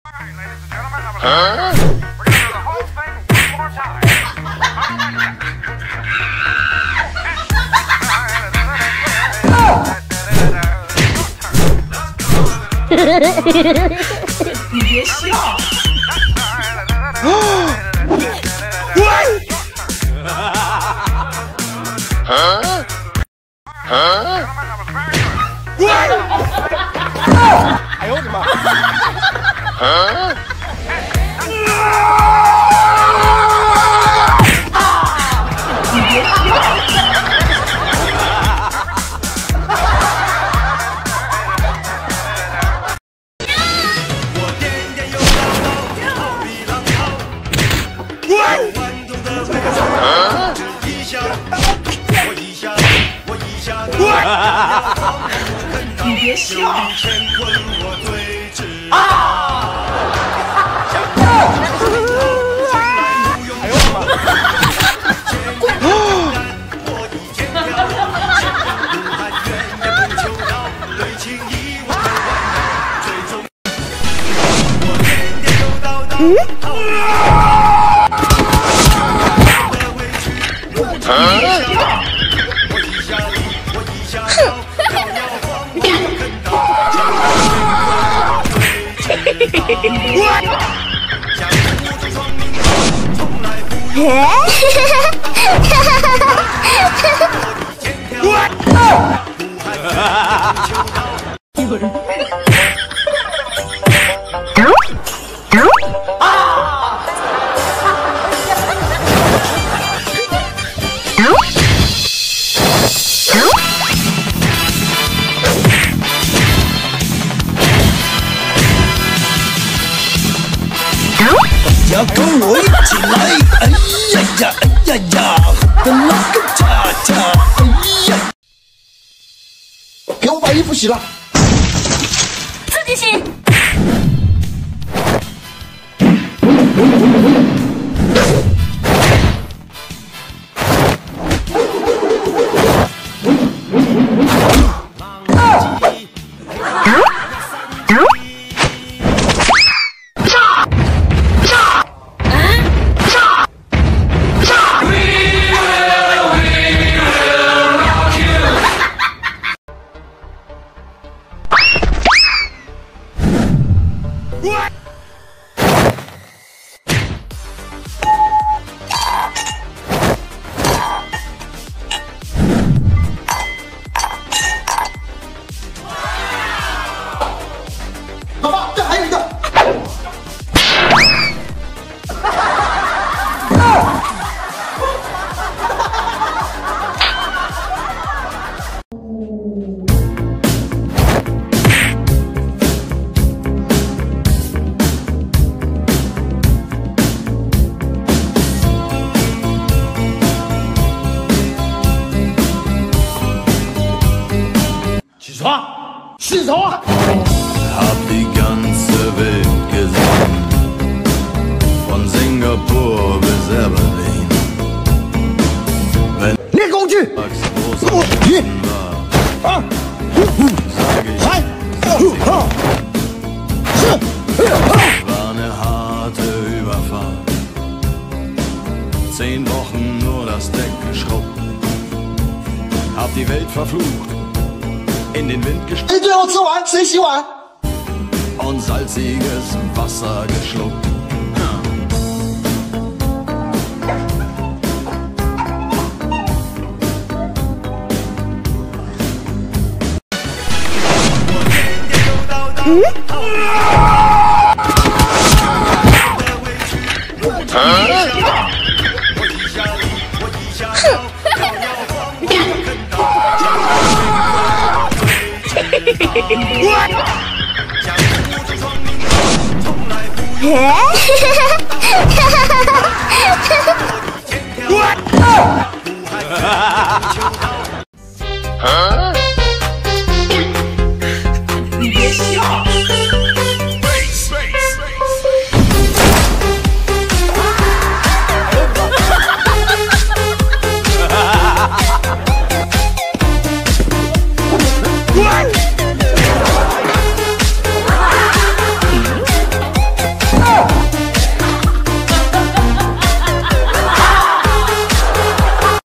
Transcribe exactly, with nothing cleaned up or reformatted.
你别笑。 哎呦我的妈！ 你别笑。你别笑！啊！ 哎呦我的妈！ 有人。 要跟我一起来！哎呀呀，哎呀呀，的那个恰恰，哎呀！给我把衣服洗了。 自己洗。 好吧，这还有一个。 起床，起床！ Hab die ganze Welt gesehen, von Singapur bis Aberdeen. Wenn 练工具。 Max groß 一、 war, 二、 sag ich, 三、四、 war eine harte Überfahrt. Zehn Wochen nur das Deck geschrubbt, hab die Welt verflucht, in den Wind gestreckt 哎，最后吃完谁洗碗？ und salziges Wasser geschluckt. What?